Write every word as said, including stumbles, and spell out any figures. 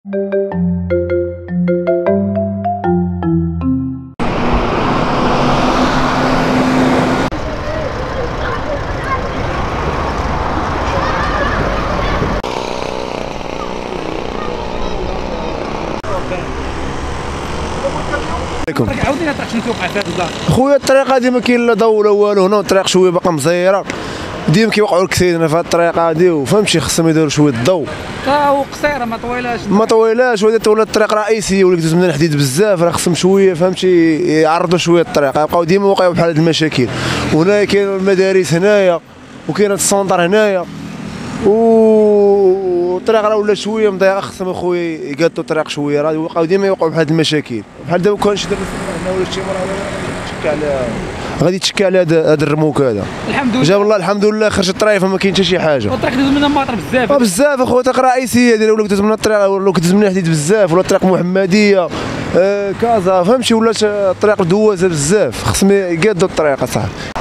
عاودينا الطريق شنو توقع في هذا البلاصه؟ خويا الطريق هذه ما كاين لا ضوء لا والو، هنا الطريق شويه باقا مزيره، ديما كيوقعوا الكسيدنا في هذه الطريق هذه، وفهمتي خصهم يديروا شويه الضوء. وقصيره ما طويلاش ما طويلاش، ولات ولات الطريق رئيسيه ولا كدوز من الحديد بزاف، راه خصهم شويه فهمتي يعرضوا شويه الطريق، يبقاو ديما واقعين بحال هاد المشاكل. وهنايا كاين المدارس هنايا وكاين هاد السونطر هنايا، والطريق راه ولا شويه مضيعه، خصهم اخويا يقادوا الطريق شويه، راه يبقاو ديما يوقعوا بهاد المشاكل. بحال دابا كان شي دابا هنا ولا شي مرة تشكى على غادي تشكى على هذا الرموك هذا. الحمد لله جاب الله الحمد لله خرج الطريق فما كاين حتى شي حاجه. والطريق كدوز منها ماطر بزاف. اه بزاف اخويا، طريق رئيسيه ديال ولا كدوز من الطريق ولا كدوز من الحديد بزاف، ولا طريق محمديه آه كازا فهمتي، ولات الطريق دوازه بزاف، خصهم يقادوا الطريق اصاحبي.